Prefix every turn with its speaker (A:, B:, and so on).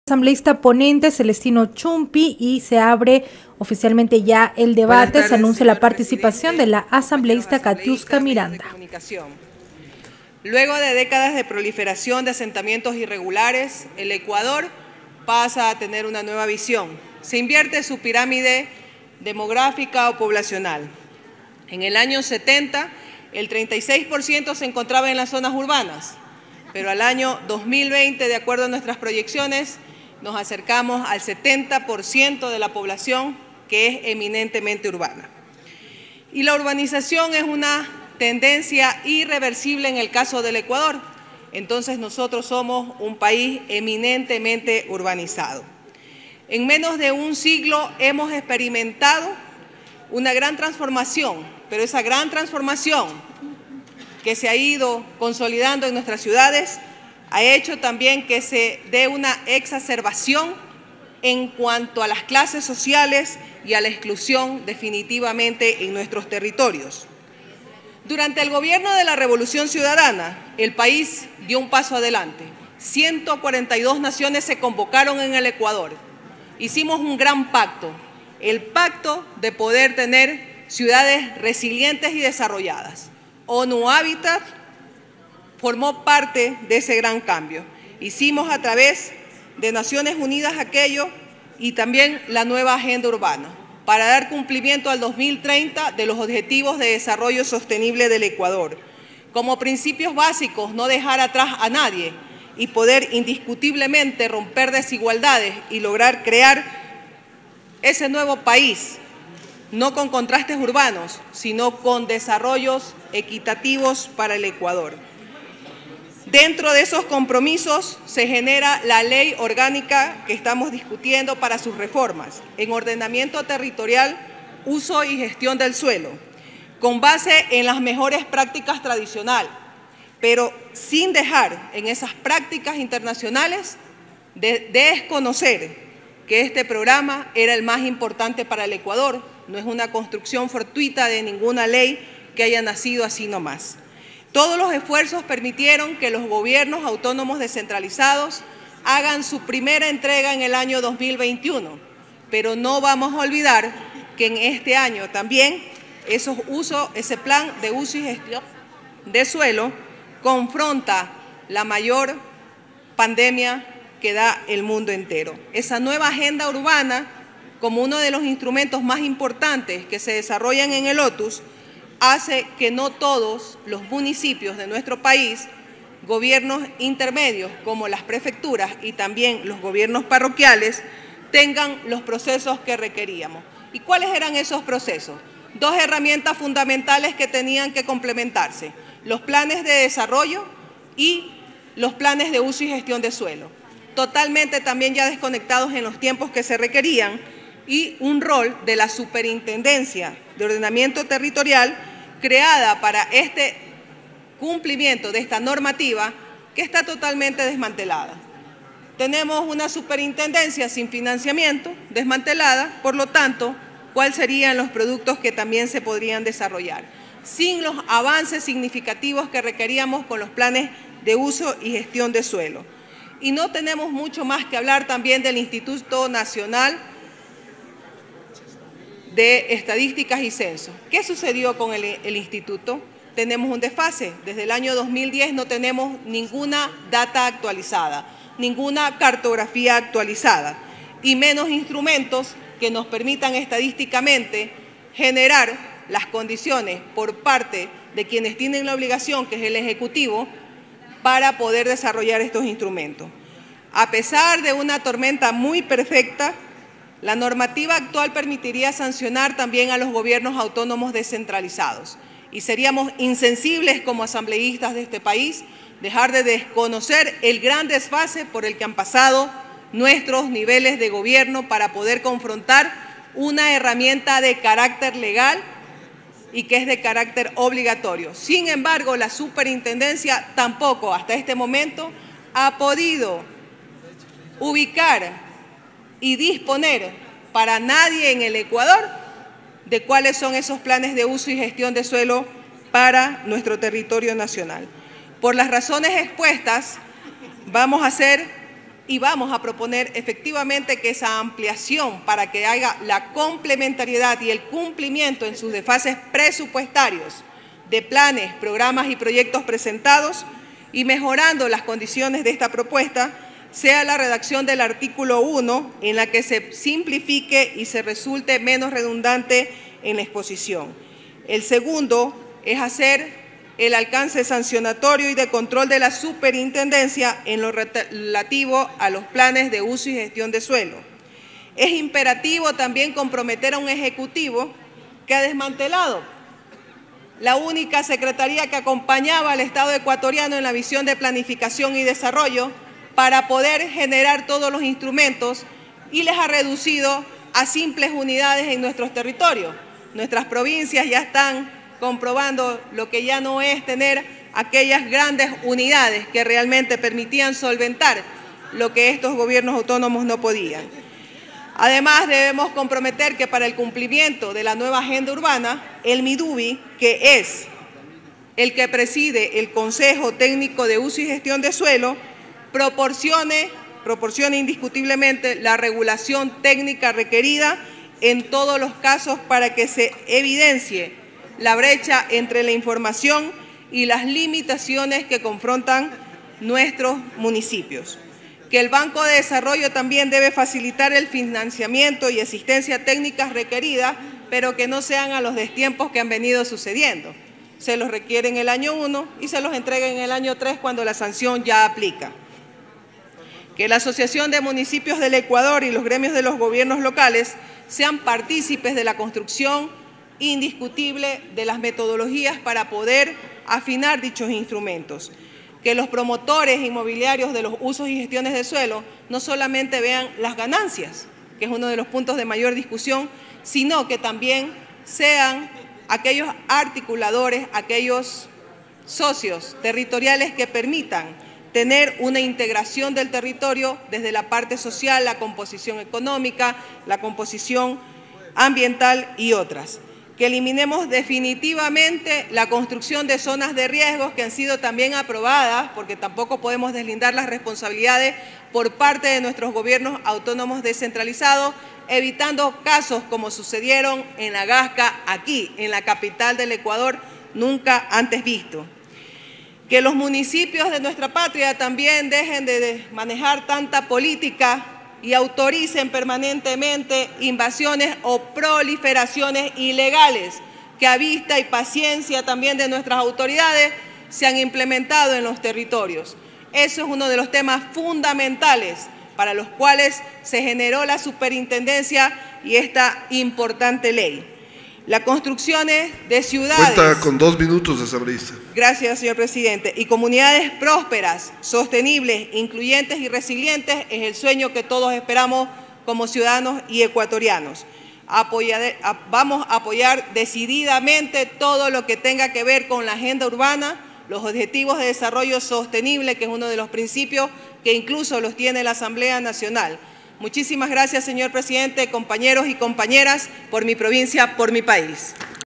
A: Asambleísta ponente Celestino Chumpi y se abre oficialmente ya el debate. Se anuncia la participación de la asambleísta Katiuska Miranda.
B: Luego de décadas de proliferación de asentamientos irregulares, el Ecuador pasa a tener una nueva visión. Se invierte su pirámide demográfica o poblacional. En el año 70, el 36% se encontraba en las zonas urbanas, pero al año 2020, de acuerdo a nuestras proyecciones, nos acercamos al 70% de la población que es eminentemente urbana. Y la urbanización es una tendencia irreversible en el caso del Ecuador. Entonces nosotros somos un país eminentemente urbanizado. En menos de un siglo hemos experimentado una gran transformación, pero esa gran transformación que se ha ido consolidando en nuestras ciudades ha hecho también que se dé una exacerbación en cuanto a las clases sociales y a la exclusión definitivamente en nuestros territorios. Durante el gobierno de la Revolución Ciudadana, el país dio un paso adelante. 142 naciones se convocaron en el Ecuador. Hicimos un gran pacto, el pacto de poder tener ciudades resilientes y desarrolladas. ONU Habitat formó parte de ese gran cambio. Hicimos a través de Naciones Unidas aquello y también la nueva agenda urbana para dar cumplimiento al 2030 de los Objetivos de Desarrollo Sostenible del Ecuador. Como principios básicos, no dejar atrás a nadie y poder indiscutiblemente romper desigualdades y lograr crear ese nuevo país, no con contrastes urbanos, sino con desarrollos equitativos para el Ecuador. Dentro de esos compromisos se genera la ley orgánica que estamos discutiendo para sus reformas en ordenamiento territorial, uso y gestión del suelo, con base en las mejores prácticas tradicionales, pero sin dejar en esas prácticas internacionales de desconocer que este programa era el más importante para el Ecuador. No es una construcción fortuita de ninguna ley que haya nacido así nomás. Todos los esfuerzos permitieron que los gobiernos autónomos descentralizados hagan su primera entrega en el año 2021, pero no vamos a olvidar que en este año también ese plan de uso y gestión de suelo confronta la mayor pandemia que da el mundo entero. Esa nueva agenda urbana, como uno de los instrumentos más importantes que se desarrollan en el OTUS, hace que no todos los municipios de nuestro país, gobiernos intermedios como las prefecturas y también los gobiernos parroquiales, tengan los procesos que requeríamos. ¿Y cuáles eran esos procesos? Dos herramientas fundamentales que tenían que complementarse: los planes de desarrollo y los planes de uso y gestión de suelo, totalmente también ya desconectados en los tiempos que se requerían, y un rol de la Superintendencia de Ordenamiento Territorial creada para este cumplimiento de esta normativa que está totalmente desmantelada. Tenemos una superintendencia sin financiamiento, desmantelada, por lo tanto, ¿cuáles serían los productos que también se podrían desarrollar? Sin los avances significativos que requeríamos con los planes de uso y gestión de suelo. Y no tenemos mucho más que hablar también del Instituto Nacional de Estadísticas y Censo. ¿Qué sucedió con el instituto? Tenemos un desfase. Desde el año 2010 no tenemos ninguna data actualizada, ninguna cartografía actualizada y menos instrumentos que nos permitan estadísticamente generar las condiciones por parte de quienes tienen la obligación, que es el Ejecutivo, para poder desarrollar estos instrumentos. A pesar de una tormenta muy perfecta, la normativa actual permitiría sancionar también a los gobiernos autónomos descentralizados y seríamos insensibles como asambleístas de este país dejar de desconocer el gran desfase por el que han pasado nuestros niveles de gobierno para poder confrontar una herramienta de carácter legal y que es de carácter obligatorio. Sin embargo, la superintendencia tampoco hasta este momento ha podido ubicar y disponer para nadie en el Ecuador de cuáles son esos planes de uso y gestión de suelo para nuestro territorio nacional. Por las razones expuestas, vamos a hacer y vamos a proponer efectivamente que esa ampliación para que haya la complementariedad y el cumplimiento en sus desfases presupuestarios de planes, programas y proyectos presentados y mejorando las condiciones de esta propuesta, sea la redacción del artículo 1 en la que se simplifique y se resulte menos redundante en la exposición. El segundo es hacer el alcance sancionatorio y de control de la superintendencia en lo relativo a los planes de uso y gestión de suelo. Es imperativo también comprometer a un ejecutivo que ha desmantelado la única secretaría que acompañaba al Estado ecuatoriano en la visión de planificación y desarrollo para poder generar todos los instrumentos y les ha reducido a simples unidades en nuestros territorios. Nuestras provincias ya están comprobando lo que ya no es tener aquellas grandes unidades que realmente permitían solventar lo que estos gobiernos autónomos no podían. Además, debemos comprometer que para el cumplimiento de la nueva agenda urbana, el MIDUBI, que es el que preside el Consejo Técnico de Uso y Gestión de Suelo, proporcione indiscutiblemente la regulación técnica requerida en todos los casos para que se evidencie la brecha entre la información y las limitaciones que confrontan nuestros municipios. Que el Banco de Desarrollo también debe facilitar el financiamiento y asistencia técnica requerida, pero que no sean a los destiempos que han venido sucediendo. Se los requiere en el año 1 y se los entrega en el año 3 cuando la sanción ya aplica. Que la Asociación de Municipios del Ecuador y los gremios de los gobiernos locales sean partícipes de la construcción indiscutible de las metodologías para poder afinar dichos instrumentos. Que los promotores inmobiliarios de los usos y gestiones de suelo no solamente vean las ganancias, que es uno de los puntos de mayor discusión, sino que también sean aquellos articuladores, aquellos socios territoriales que permitan tener una integración del territorio desde la parte social, la composición económica, la composición ambiental y otras. Que eliminemos definitivamente la construcción de zonas de riesgos que han sido también aprobadas, porque tampoco podemos deslindar las responsabilidades por parte de nuestros gobiernos autónomos descentralizados, evitando casos como sucedieron en La Gasca, aquí, en la capital del Ecuador, nunca antes visto. Que los municipios de nuestra patria también dejen de manejar tanta política y autoricen permanentemente invasiones o proliferaciones ilegales que a vista y paciencia también de nuestras autoridades se han implementado en los territorios. Eso es uno de los temas fundamentales para los cuales se generó la superintendencia y esta importante ley. Las construcciones de ciudades...
C: Cuenta con 2 minutos, asambleísta.
B: Gracias, señor presidente. Y comunidades prósperas, sostenibles, incluyentes y resilientes es el sueño que todos esperamos como ciudadanos y ecuatorianos. Vamos a apoyar decididamente todo lo que tenga que ver con la agenda urbana, los objetivos de desarrollo sostenible, que es uno de los principios que incluso los tiene la Asamblea Nacional. Muchísimas gracias, señor presidente, compañeros y compañeras, por mi provincia, por mi país.